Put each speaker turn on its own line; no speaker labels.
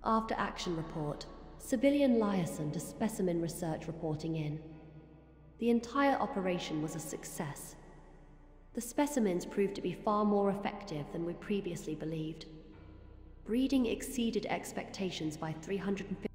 After action report, civilian liaison to specimen research reporting in. The entire operation was a success. The specimens proved to be far more effective than we previously believed. Breeding exceeded expectations by 350%.